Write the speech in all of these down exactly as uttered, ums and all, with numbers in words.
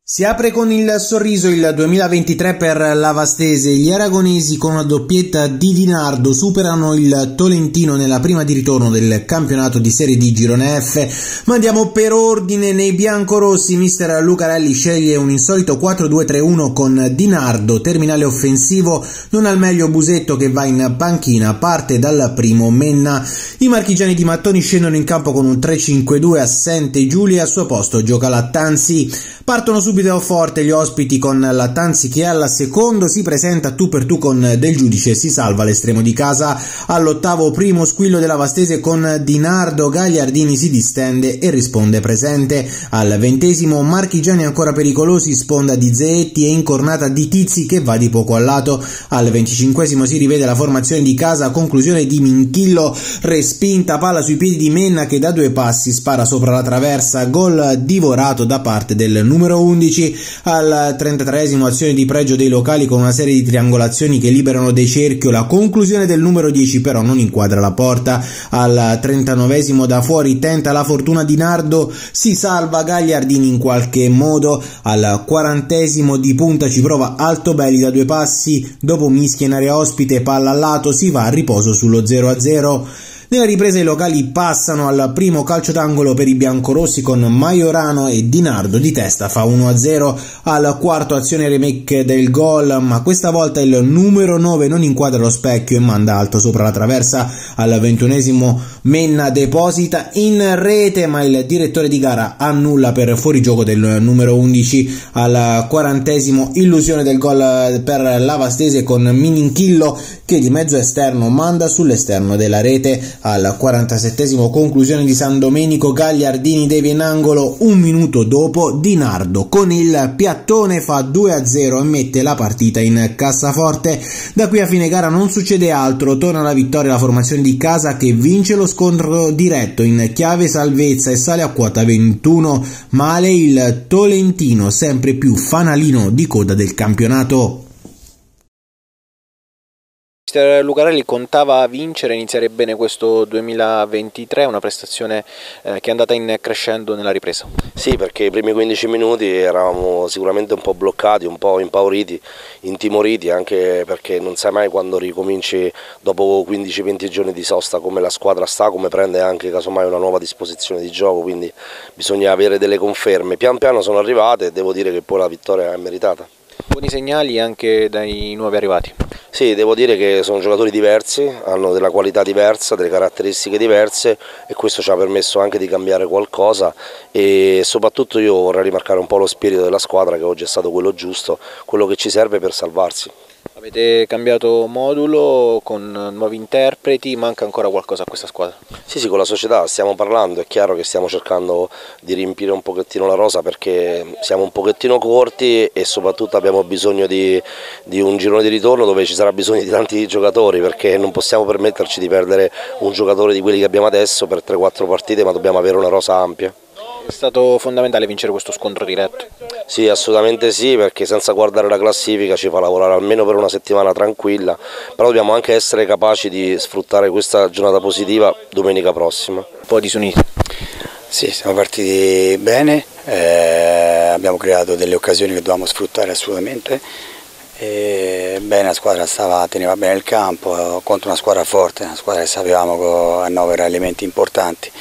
Si apre con il sorriso il duemilaventitré per la Vastese. Gli aragonesi con una doppietta di Di Nardo superano il Tolentino nella prima di ritorno del campionato di Serie D Girone F. Ma andiamo per ordine. Nei biancorossi mister Lucarelli sceglie un insolito quattro due tre uno con Di Nardo, terminale offensivo, non al meglio Busetto che va in panchina, parte dal primo Menna. I marchigiani di mattoni scendono in campo con un tre cinque due, assente Giulia, al suo posto gioca Lattanzi. Partono subito forte gli ospiti con Lattanzi che alla secondo si presenta tu per tu con Del Giudice, si salva l'estremo di casa. All'ottavo primo squillo della Vastese con Di Nardo, Gagliardini si distende e risponde presente. Al ventesimo marchigiani ancora pericolosi, sponda di Zeetti e incornata di Tizi che va di poco al lato. Al venticinquesimo si rivede la formazione di casa, conclusione di Minchillo, respinta palla sui piedi di Menna che da due passi spara sopra la traversa, gol divorato da parte del numero undici. Al trentatreesimo azione di pregio dei locali con una serie di triangolazioni che liberano De Cerchio, la conclusione del numero dieci però non inquadra la porta. Al trentanovesimo da fuori tenta la fortuna Di Nardo, si salva Gagliardini in qualche modo. Al quarantesimo di punta ci prova Altobelli da due passi, dopo mischia in area ospite, palla al lato, si va a riposo sullo zero a zero. Nella ripresa i locali passano al primo calcio d'angolo per i biancorossi con Maiorano e Di Nardo di testa fa uno a zero. Al quarto azione remake del gol, ma questa volta il numero nove non inquadra lo specchio e manda alto sopra la traversa. Al ventunesimo Menna deposita in rete, ma il direttore di gara annulla per fuorigioco del numero undici. Al quarantesimo illusione del gol per la Vastese con Minchillo che di mezzo esterno manda sull'esterno della rete. Al quarantasettesimo conclusione di San Domenico, Gagliardini devia in angolo, un minuto dopo Di Nardo con il piattone fa due a zero e mette la partita in cassaforte. Da qui a fine gara non succede altro, torna la vittoria la formazione di casa che vince lo scontro diretto in chiave salvezza e sale a quota ventuno. Male il Tolentino, sempre più fanalino di coda del campionato. Mister Lucarelli contava vincere, iniziare bene questo duemilaventitré, una prestazione eh, che è andata in crescendo nella ripresa. Sì, perché i primi quindici minuti eravamo sicuramente un po' bloccati, un po' impauriti, intimoriti, anche perché non sai mai quando ricominci dopo quindici venti giorni di sosta come la squadra sta, come prende anche casomai una nuova disposizione di gioco, quindi bisogna avere delle conferme. Pian piano sono arrivate e devo dire che poi la vittoria è meritata. Buoni segnali anche dai nuovi arrivati. Sì, devo dire che sono giocatori diversi, hanno della qualità diversa, delle caratteristiche diverse e questo ci ha permesso anche di cambiare qualcosa e soprattutto io vorrei rimarcare un po' lo spirito della squadra che oggi è stato quello giusto, quello che ci serve per salvarsi. Avete cambiato modulo con nuovi interpreti, manca ancora qualcosa a questa squadra? Sì, sì, con la società stiamo parlando, è chiaro che stiamo cercando di riempire un pochettino la rosa perché siamo un pochettino corti e soprattutto abbiamo bisogno di, di un girone di ritorno dove ci sarà bisogno di tanti giocatori perché non possiamo permetterci di perdere un giocatore di quelli che abbiamo adesso per tre quattro partite, ma dobbiamo avere una rosa ampia. È stato fondamentale vincere questo scontro diretto? Sì, assolutamente sì, perché senza guardare la classifica ci fa lavorare almeno per una settimana tranquilla, però dobbiamo anche essere capaci di sfruttare questa giornata positiva domenica prossima. Un po' disuniti? Sì, siamo partiti bene, eh, abbiamo creato delle occasioni che dovevamo sfruttare assolutamente. E bene, la squadra stava, teneva bene il campo contro una squadra forte, una squadra che sapevamo annovera elementi importanti.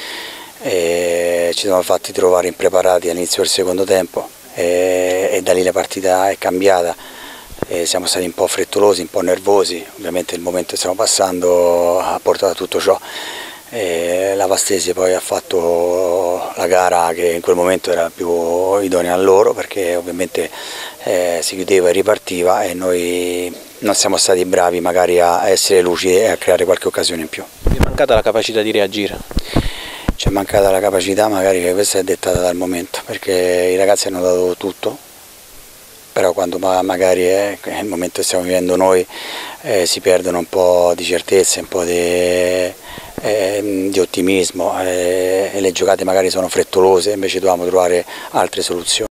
E ci siamo fatti trovare impreparati all'inizio del secondo tempo e, e da lì la partita è cambiata, e siamo stati un po' frettolosi, un po' nervosi, ovviamente il momento che stiamo passando ha portato a tutto ciò. E la Vastese poi ha fatto la gara che in quel momento era più idonea a loro perché ovviamente eh, si chiudeva e ripartiva e noi non siamo stati bravi magari a essere lucidi e a creare qualche occasione in più. Vi è mancata la capacità di reagire? Ci è mancata la capacità, magari che questa è dettata dal momento, perché i ragazzi hanno dato tutto, però quando magari è il momento che stiamo vivendo noi eh, si perdono un po' di certezze, un po' di, eh, di ottimismo eh, e le giocate magari sono frettolose, invece dobbiamo trovare altre soluzioni.